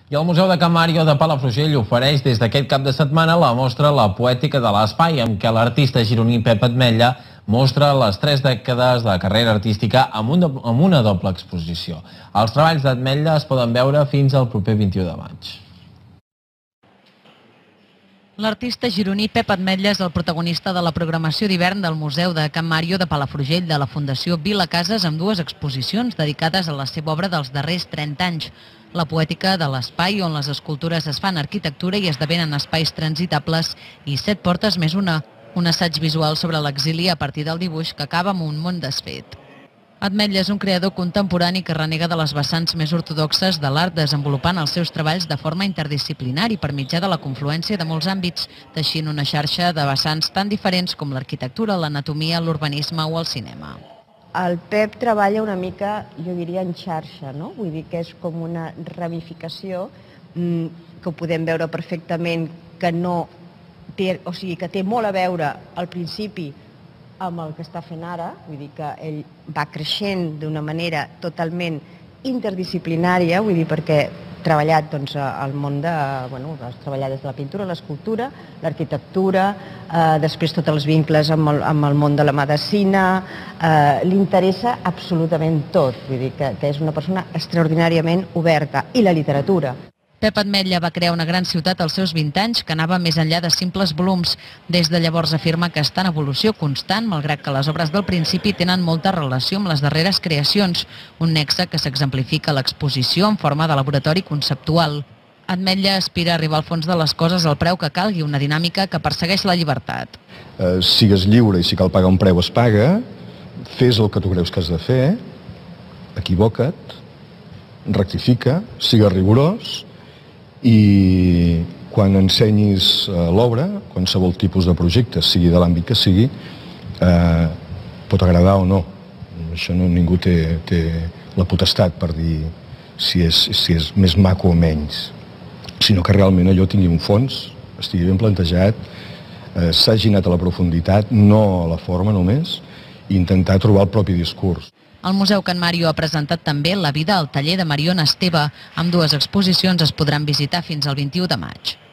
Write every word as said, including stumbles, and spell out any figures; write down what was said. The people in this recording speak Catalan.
I el Museu de Can Mario de Palafrugell ofereix des d'aquest cap de setmana la mostra La poètica de l'espai, amb què l'artista gironí Pep Ametlla mostra les tres dècades de carrera artística amb una, amb una doble exposició. Els treballs d'Ametlla es poden veure fins al proper vint-i-u de maig. L'artista gironí Pep Ametlla és el protagonista de la programació d'hivern del Museu de Can Mario de Palafrugell de la Fundació Vila Cases, amb dues exposicions dedicades a la seva obra dels darrers trenta anys. La poètica de l'espai, on les escultures es fan arquitectura i esdevenen espais transitables, i Set portes més una, un assaig visual sobre l'exili a partir del dibuix que acaba amb un món desfet. Ametlla és un creador contemporani que renega de les vessants més ortodoxes de l'art, desenvolupant els seus treballs de forma interdisciplinària per mitjà de la confluència de molts àmbits, teixint una xarxa de vessants tan diferents com l'arquitectura, l'anatomia, l'urbanisme o el cinema. El Pep treballa una mica, jo diria, en xarxa, no? Vull dir que és com una ramificació que ho podem veure perfectament, que no té, o sigui, que té molt a veure al principi amb el que està fent ara, vull dir que ell va creixent d'una manera totalment interdisciplinària, vull dir perquè ha treballat doncs, al món de, bueno, has treballat des de la pintura, l'escultura, l'arquitectura, eh, després tots els vincles amb el, amb el món de la medicina, eh, li interessa absolutament tot, vull dir que, que és una persona extraordinàriament oberta, i la literatura. Pep Ametlla va crear una gran ciutat als seus vint anys que anava més enllà de simples volums. Des de llavors afirma que està en evolució constant, malgrat que les obres del principi tenen molta relació amb les darreres creacions, un nexe que s'exemplifica a l'exposició en forma de laboratori conceptual. Ametlla aspira a arribar al fons de les coses al preu que calgui, una dinàmica que persegueix la llibertat. Eh, sigues lliure i si cal pagar un preu es paga, fes el que tu creus que has de fer, equivoca't, rectifica, sigues rigorós, i quan ensenyis l'obra, qualsevol tipus de projecte, sigui de l'àmbit que sigui, eh, pot agradar o no. Això no, ningú té, té la potestat per dir si és, si és més maco o menys, sinó que realment allò tingui un fons, estigui ben plantejat, eh, s'hagi anat a la profunditat, no a la forma només, i intentar trobar el propi discurs. El Museu Can Mario ha presentat també La vida al taller de Mariona Esteve. Amb dues exposicions es podran visitar fins al vint-i-u de maig.